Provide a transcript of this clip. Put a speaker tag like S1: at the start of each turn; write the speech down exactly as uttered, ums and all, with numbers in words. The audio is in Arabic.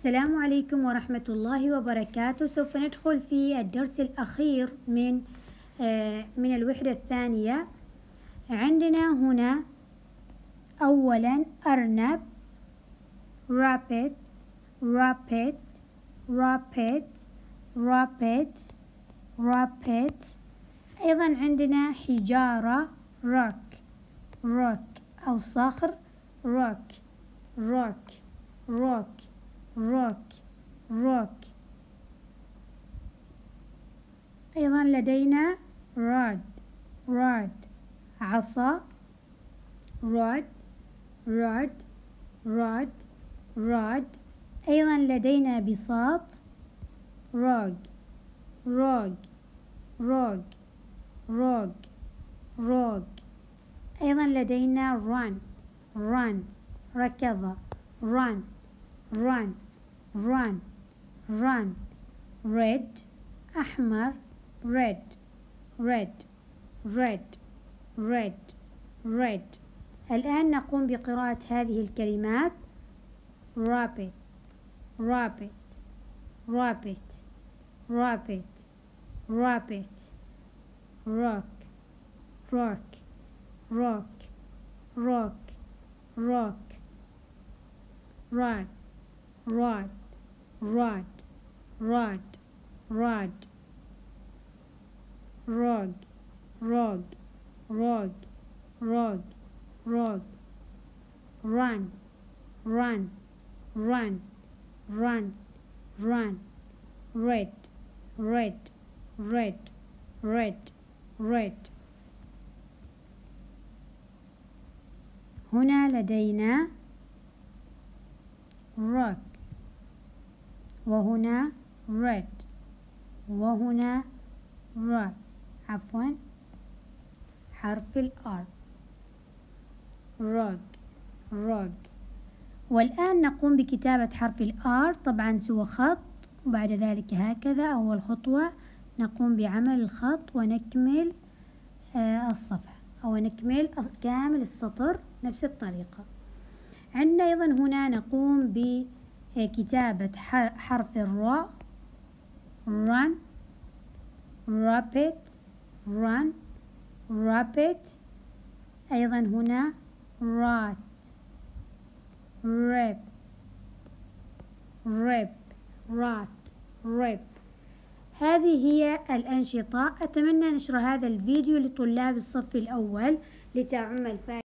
S1: السلام عليكم ورحمة الله وبركاته. سوف ندخل في الدرس الأخير من من الوحدة الثانية. عندنا هنا أولا أرنب rabbit rabbit rabbit rabbit rabbit. أيضا عندنا حجارة rock rock أو صخر rock rock rock rock rock. أيضا لدينا rod rod عصا rod rod rod rod. أيضا لدينا بساط rug rug rug rug rug. أيضا لدينا run run ركض run run run run. red أحمر red red red red red. الآن نقوم بقراءة هذه الكلمات rabbit rabbit rabbit rabbit rabbit rock rock rock rock rock rod rod rod rod rod rug rug rug rug rug. run run run run run. red red red red red. هنا لدينا rock وهنا red وهنا rock عفوا حرف الآر rug rug. والآن نقوم بكتابة حرف الآر طبعا سوى خط، وبعد ذلك هكذا أول خطوة نقوم بعمل الخط ونكمل آه الصفحة أو نكمل كامل السطر نفس الطريقة. عندنا أيضا هنا نقوم بكتابة حرف الراء run rabbit run rabbit. أيضا هنا rat rib rib rat rib. هذه هي الأنشطة. أتمنى نشر هذا الفيديو لطلاب الصف الأول لتعم الفائدة.